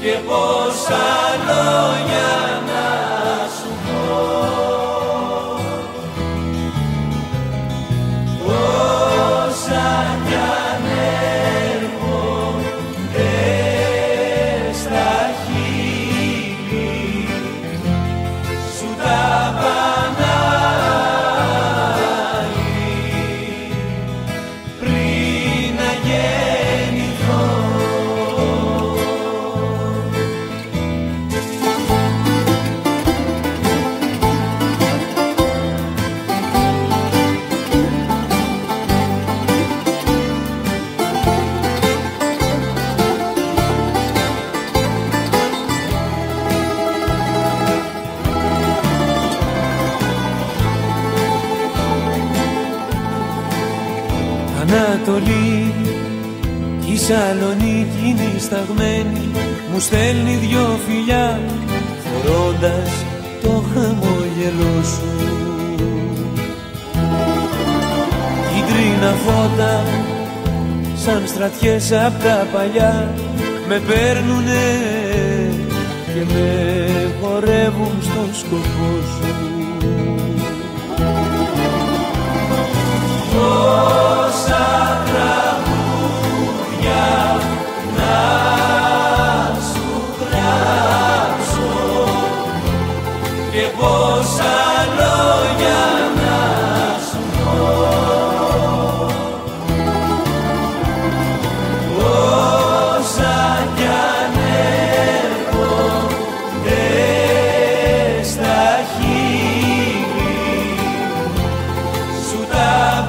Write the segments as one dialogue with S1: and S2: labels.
S1: και πόσα λόγια να σου πω. Όσα κι αν έρχονται στα χείλη σου τα πανάλι πριν να γεννηθώ.
S2: Ανατολή κι η Σαλονίκη είναι σταγμένη, μου στέλνει δυο φιλιά φορώντας το χαμόγελό σου. Κίτρινα φώτα σαν στρατιές απ' τα παλιά με παίρνουνε και με χορεύουν στον σκοπό σου.
S1: Πόσα τραγούδια να σου γράψω και πόσα λόγια να σου πω. Όσα κι αν έρχονται στα χείλη σου τα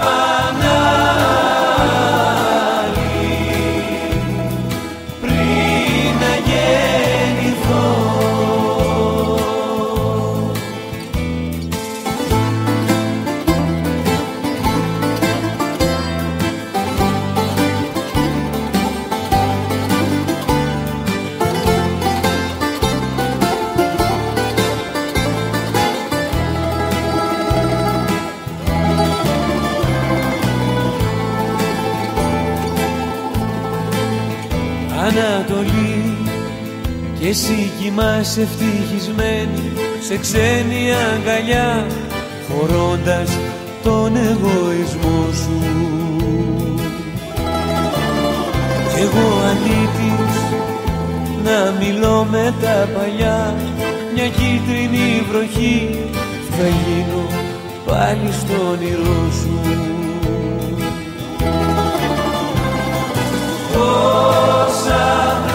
S2: Ανατολή κι εσύ κοιμάσαι ευτυχισμένη σε ξένη αγκαλιά φορώντας τον εγωισμό σου. Κι εγώ αλήτης να μιλώ με τα παλιά, μια κίτρινη βροχή θα γίνω πάλι στο όνειρό σου.
S1: Όσα